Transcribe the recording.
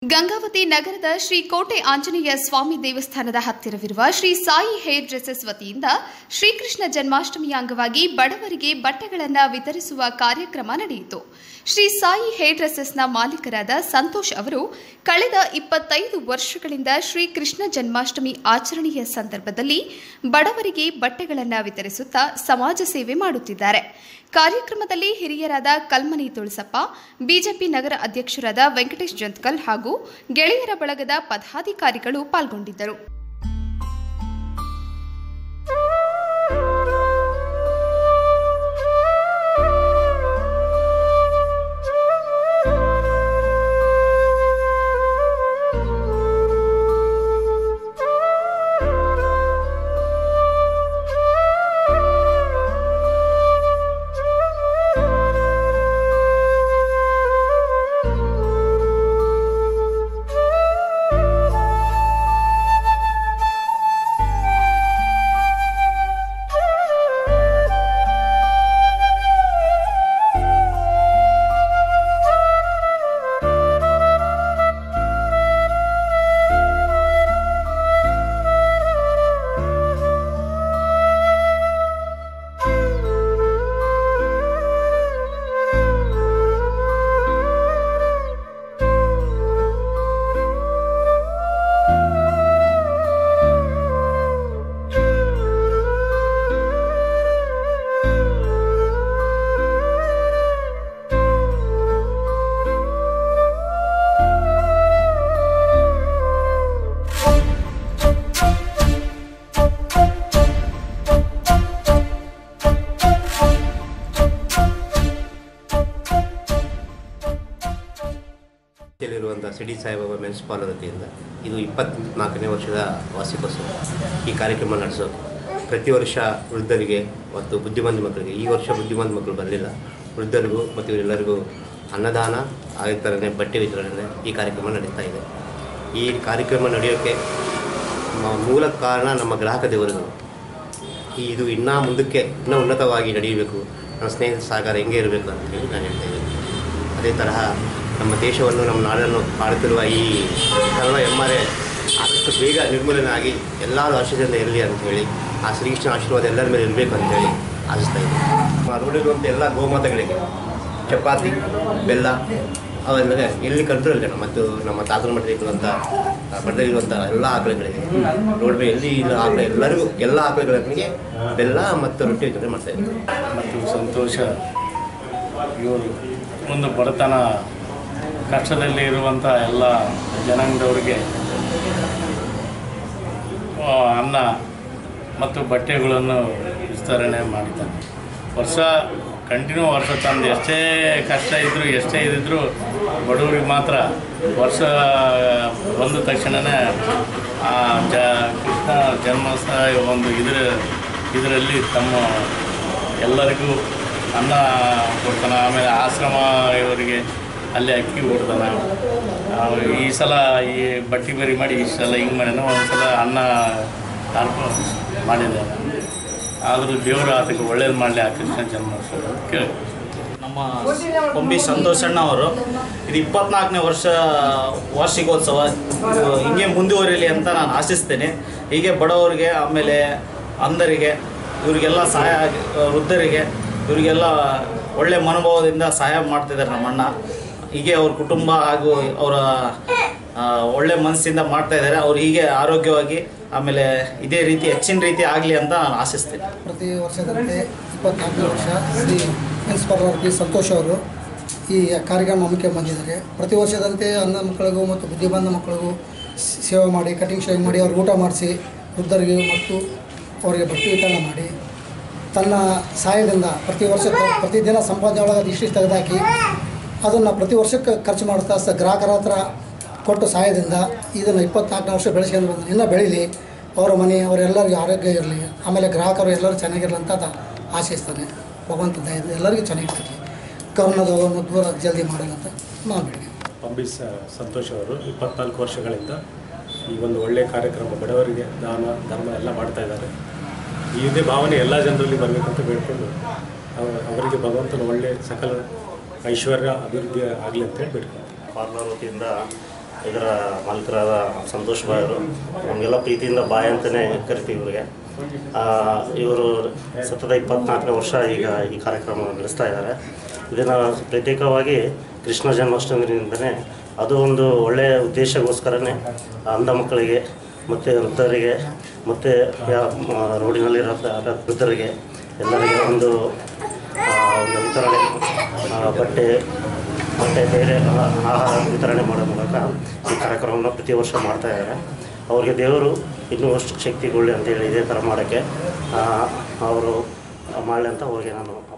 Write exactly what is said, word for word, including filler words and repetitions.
ಗಂಗಾವತಿ ನಗರದ ಶ್ರೀ ಕೋಟೆ ಆಂಜನೇಯ ಸ್ವಾಮಿ ದೇವಸ್ಥಾನದ ಹತ್ತಿರವಿರುವ ಶ್ರೀ ಸಾಯಿ ಹೇರ್ ಡ್ರೆಸಸ್ ವತಿಯಿಂದ ಶ್ರೀಕೃಷ್ಣ ಜನ್ಮಾಷ್ಟಮಿಯ ಅಂಗವಾಗಿ ಬಡವರಿಗೆ ಬಟ್ಟೆಗಳನ್ನು ವಿತರಿಸುವ ಕಾರ್ಯಕ್ರಮ ನಡೆಯಿತು. ಶ್ರೀ ಸಾಯಿ ಹೇರ್ ಡ್ರೆಸಸ್ನ ಮಾಲೀಕರಾದ ಸಂತೋಷ್ ಅವರು ಕಳೆದ ಇಪ್ಪತ್ತೈದು ವರ್ಷಗಳಿಂದ ಶ್ರೀಕೃಷ್ಣ ಜನ್ಮಾಷ್ಟಮಿ ಆಚರಣೆಯ ಸಂದರ್ಭದಲ್ಲಿ ಬಡವರಿಗೆ ಬಟ್ಟೆಗಳನ್ನು ವಿತರಿಸುತ್ತಾ ಸಮಾಜ ಸೇವೆ ಮಾಡುತ್ತಿದ್ದಾರೆ. ಕಾರ್ಯಕ್ರಮದಲ್ಲಿ ಹಿರಿಯರಾದ ಕಲ್ಮನಿ ತುಳಸಪ್ಪ, ಬಿಜೆಪಿ ನಗರ ಅಧ್ಯಕ್ಷರಾದ ವೆಂಕಟೇಶ್ ಜಂತ್ಕಲ್ ಹಾಗೂ ಗೆಳೆಯರ ಬಳಗದ ಪದಾಧಿಕಾರಿಗಳು ಪಾಲ್ಗೊಂಡಿದ್ದರು. ಇರುವಂಥ ಶಿರಡಿ ಸಾಯಿಬಾಬಾ ಮೆನ್ಸ್ ಪಾರ್ಲರ್ ವತಿಯಿಂದ ಇದು ಇಪ್ಪತ್ನಾಲ್ಕನೇ ವರ್ಷದ ವಾರ್ಷಿಕೋತ್ಸವ. ಈ ಕಾರ್ಯಕ್ರಮ ನಡೆಸೋದು ಪ್ರತಿ ವರ್ಷ ವೃದ್ಧರಿಗೆ ಮತ್ತು ಬುದ್ಧಿಮಾಂದ್ಯ ಮಕ್ಕಳಿಗೆ, ಈ ವರ್ಷ ಬುದ್ಧಿಮಾಂದ್ಯ ಮಕ್ಕಳು ಬರಲಿಲ್ಲ, ವೃದ್ಧರಿಗೂ ಮತ್ತು ಇವರೆಲ್ಲರಿಗೂ ಅನ್ನದಾನ ಅದೇ ಥರನೇ ಬಟ್ಟೆ ವಿತರಣೆ ಈ ಕಾರ್ಯಕ್ರಮ ನಡೀತಾ ಇದೆ. ಈ ಕಾರ್ಯಕ್ರಮ ನಡೆಯೋಕ್ಕೆ ಮೂಲ ಕಾರಣ ನಮ್ಮ ಗ್ರಾಹಕ ದೇವರುಗಳು. ಈ ಇದು ಇನ್ನೂ ಮುಂದಕ್ಕೆ ಇನ್ನೂ ಉನ್ನತವಾಗಿ ನಡೆಯಬೇಕು, ನಮ್ಮ ಸ್ನೇಹಿತ ಸಾಗರ ಹೆಂಗೆ ಇರಬೇಕು ಅಂತೇಳಿ ನಾನು ಹೇಳ್ತಾ ಇದ್ದೀನಿ. ಅದೇ ತರಹ ನಮ್ಮ ದೇಶವನ್ನು ನಮ್ಮ ನಾಡನ್ನು ಆಳುತ್ತಿರುವ ಈ ಕನ್ನಡ ಎಮ್ಮರೆ ಆದಷ್ಟು ಬೇಗ ನಿರ್ಮೂಲನೆ ಆಗಿ ಎಲ್ಲರೂ ಆಶೀರ್ವಾದ ಇರಲಿ ಅಂಥೇಳಿ, ಆ ಶ್ರೀಕೃಷ್ಣ ಆಶೀರ್ವಾದ ಎಲ್ಲರ ಮೇಲೆ ಇರಬೇಕು ಅಂತೇಳಿ ಆಶಿಸ್ತಾ ಇದ್ದೀನಿ. ರೋಡಿರುವಂಥ ಎಲ್ಲ ಗೋಮಾತೆಗಳಿಗೆ ಚಪಾತಿ, ಬೆಲ್ಲ ಅವೆಂದರೆ ಎಲ್ಲಿ ಕಂಟ್ರೋಲ್ ಇಲ್ಲ, ಮತ್ತು ನಮ್ಮ ತಾತನ ಮಠದಲ್ಲಿರುವಂಥ ಮಠದಲ್ಲಿರುವಂಥ ಎಲ್ಲ ಆಕಳುಗಳಿಗೆ ರೋಡ್ ಮೇಲೆ ಎಲ್ಲಿ ಇಲ್ಲ ಆಕಳು ಎಲ್ಲರಿಗೂ ಎಲ್ಲ ಆಕಳುಗಳಿಗೆ ಬೆಲ್ಲ ಮತ್ತು ರೊಟ್ಟಿ ವಿತರಣೆ ಮಾಡ್ತಾಯಿದ್ದೀವಿ. ಮತ್ತು ಸಂತೋಷ ಇವರು ಒಂದು ಬಡತನ ಕಷ್ಟದಲ್ಲಿ ಇರುವಂಥ ಎಲ್ಲ ಜನಾಂಗದವರಿಗೆ ಅನ್ನ ಮತ್ತು ಬಟ್ಟೆಗಳನ್ನು ವಿಸ್ತರಣೆ ಮಾಡಿದ್ದಾರೆ. ವರ್ಷ ಕಂಟಿನ್ಯೂ ವರ್ಷ ತಂದು ಎಷ್ಟೇ ಕಷ್ಟ ಇದ್ದರೂ ಎಷ್ಟೇ ಇದ್ದರೂ ಬಡವರಿಗೆ ಮಾತ್ರ ವರ್ಷ ಬಂದ ತಕ್ಷಣವೇ ಜ ಕೃಷ್ಣ ಜನ್ಮೋತ್ಸವ ಒಂದು ಇದರ ಇದರಲ್ಲಿ ತಮ್ಮ ಎಲ್ಲರಿಗೂ ಅನ್ನ ಕೊಡ್ತಾನೆ. ಆಮೇಲೆ ಆಶ್ರಮ ಇವರಿಗೆ ಅಲ್ಲಿ ಅಕ್ಕಿ ಕೊಡ್ತಾನೆ. ಈ ಸಲ ಈ ಬಟ್ಟೆ ಬರಿ ಮಾಡಿ ಈ ಸಲ ಹಿಂಗೆ ಮಾಡ್ಯಾನ, ಒಂದು ಸಲ ಅನ್ನ ಕಾರ್ಪೊ ಮಾಡಿದ್ದಾರೆ. ಆದರೂ ದೇವರು ಅದಕ್ಕೆ ಒಳ್ಳೇದು ಮಾಡಲಿ ಆ ಕೃಷ್ಣ ಜನ್ಮೋತ್ಸವ ಕೇಳಿ. ನಮ್ಮ ಕೊಂಬಿ ಸಂತೋಷಣ್ಣ ಅವರು ಇದು ಇಪ್ಪತ್ನಾಲ್ಕನೇ ವರ್ಷ ವಾರ್ಷಿಕೋತ್ಸವ ಹಿಂಗೆ ಮುಂದುವರಿಯಲಿ ಅಂತ ನಾನು ಆಶಿಸ್ತೇನೆ. ಹೀಗೆ ಬಡವರಿಗೆ, ಆಮೇಲೆ ಅಂಧರಿಗೆ, ಇವರಿಗೆಲ್ಲ ಸಹಾಯ, ವೃದ್ಧರಿಗೆ ಇವರಿಗೆಲ್ಲ ಒಳ್ಳೆಯ ಮನೋಭಾವದಿಂದ ಸಹಾಯ ಮಾಡ್ತಿದ್ದಾರೆ ನಮ್ಮ ಅಣ್ಣ. ಹೀಗೆ ಅವ್ರ ಕುಟುಂಬ ಹಾಗೂ ಅವರ ಒಳ್ಳೆ ಮನಸ್ಸಿಂದ ಮಾಡ್ತಾಯಿದ್ದಾರೆ. ಅವ್ರು ಹೀಗೆ ಆರೋಗ್ಯವಾಗಿ ಆಮೇಲೆ ಇದೇ ರೀತಿ ಹೆಚ್ಚಿನ ರೀತಿ ಆಗಲಿ ಅಂತ ನಾನು ಆಶಿಸ್ತೇನೆ. ಪ್ರತಿ ವರ್ಷದಂತೆ ಇಪ್ಪತ್ನಾಲ್ಕನೇ ವರ್ಷ Shri men's parlour P Santosh ಅವರು ಈ ಕಾರ್ಯಕ್ರಮ ಹಮ್ಮಿಕೆ ಬಂದಿದ್ದಾರೆ. ಪ್ರತಿ ವರ್ಷದಂತೆ ಅಂಧ ಮಕ್ಕಳಿಗೂ ಮತ್ತು ಬುದ್ಧಿಮಾಂದ್ಯ ಮಕ್ಕಳಿಗೂ ಸೇವೆ ಮಾಡಿ, ಕಟಿಂಗ್ ಶೇವಿಂಗ್ ಮಾಡಿ, ಅವ್ರಿಗೆ ಊಟ ಮಾಡಿಸಿ, ವೃದ್ಧರಿಗೆ ಮತ್ತು ಅವರಿಗೆ ಬಟ್ಟೆ ವಿತರಣೆ ಮಾಡಿ, ತನ್ನ ಸಹಾಯದಿಂದ ಪ್ರತಿ ವರ್ಷ ಪ್ರತಿದಿನ ಸಂಪಾದನೆ ಒಳಗೆ ಇಷ್ಟಿಷ್ಟು ತೆಗೆದಾಕಿ ಅದನ್ನು ಪ್ರತಿ ವರ್ಷಕ್ಕೆ ಖರ್ಚು ಮಾಡ್ತಾ ಸ ಗ್ರಾಹಕರ ಹತ್ರ ಕೊಟ್ಟು ಸಹಾಯದಿಂದ ಇದನ್ನು ಇಪ್ಪತ್ನಾಲ್ಕನೇ ವರ್ಷ ಬೆಳೆಸ್ಕೊಂಡು ಬಂದು ಇನ್ನೂ ಬೆಳೀಲಿ, ಅವರ ಮನೆ ಅವರೆಲ್ಲರಿಗೂ ಆರೋಗ್ಯ ಇರಲಿ, ಆಮೇಲೆ ಗ್ರಾಹಕರು ಎಲ್ಲರೂ ಚೆನ್ನಾಗಿರಲಿ ಅಂತ ಆಶಿಸ್ತಾನೆ. ಭಗವಂತ ದಯ ಎಲ್ಲರಿಗೂ ಚೆನ್ನಾಗಿರ್ತದೆ, ಕರೋನಾದವನ್ನು ದೂರ ಜಲ್ದಿ ಮಾಡಲ್ಲ ಅಂತ ನಾನು ಬೇಡಿ. ಕೊಂಬಿ ಸಂತೋಷ್ ಅವರು ಇಪ್ಪತ್ನಾಲ್ಕು ವರ್ಷಗಳಿಂದ ಈ ಒಂದು ಒಳ್ಳೆಯ ಕಾರ್ಯಕ್ರಮ ಬಡವರಿಗೆ ದಾನ ಧರ್ಮ ಎಲ್ಲ ಮಾಡ್ತಾಯಿದ್ದಾರೆ. ಈ ಇದೇ ಭಾವನೆ ಎಲ್ಲ ಜನರಲ್ಲಿ ಬರಬೇಕಂತ ಬೇಡ್ಕೊಂಡು ಅವರಿಗೆ ಭಗವಂತನ ಒಳ್ಳೆಯ ಸಕಲ ಐಶ್ವರ್ಯ ಅಭಿವೃದ್ಧಿ ಆಗಲಿ ಅಂತೇಳಿ ಬೇಡ್ಕೊಂಡು ಪಾರ್ಲರ್ ವತಿಯಿಂದ ಇದರ ಮಾಲೀಕರಾದ ಸಂತೋಷ್ ಬಾಯ್ ಅವರು, ನಮಗೆಲ್ಲ ಪ್ರೀತಿಯಿಂದ ಬಾಯ್ ಅಂತಲೇ ಕರಿತೀವಿ ಇವರಿಗೆ. ಇವರು ಸತತ ಇಪ್ಪತ್ನಾಲ್ಕನೇ ವರ್ಷ ಈಗ ಈ ಕಾರ್ಯಕ್ರಮ ನಡೆಸ್ತಾ ಇದ್ದಾರೆ. ಇದನ್ನು ಪ್ರತ್ಯೇಕವಾಗಿ ಕೃಷ್ಣ ಜನ್ಮಾಷ್ಟಮಿಯಿಂದಲೇ ಅದು ಒಂದು ಒಳ್ಳೆಯ ಉದ್ದೇಶಕ್ಕೋಸ್ಕರನೇ ಅಂಧ ಮಕ್ಕಳಿಗೆ ಮತ್ತು ವೃದ್ಧರಿಗೆ ಮತ್ತು ರೋಡಿನಲ್ಲಿರೋ ವೃದ್ಧರಿಗೆ ಎಲ್ಲರಿಗೆ ಒಂದು ಒಂದು ವಿತರಣೆ ಬಟ್ಟೆ ಮತ್ತು ಬೇರೆ ಆಹಾರ ವಿತರಣೆ ಮಾಡೋ ಮೂಲಕ ಈ ಕಾರ್ಯಕ್ರಮವನ್ನು ಪ್ರತಿ ವರ್ಷ ಮಾಡ್ತಾಯಿದ್ದಾರೆ. ಅವ್ರಿಗೆ ದೇವರು ಇನ್ನೂ ಅಷ್ಟು ಶಕ್ತಿಗೊಳ್ಳಿ ಅಂತೇಳಿ ಇದೇ ಥರ ಮಾಡೋಕ್ಕೆ ಅವರು ಮಾಡಲಿ ಅಂತ ಅವ್ರಿಗೆ ನಾನು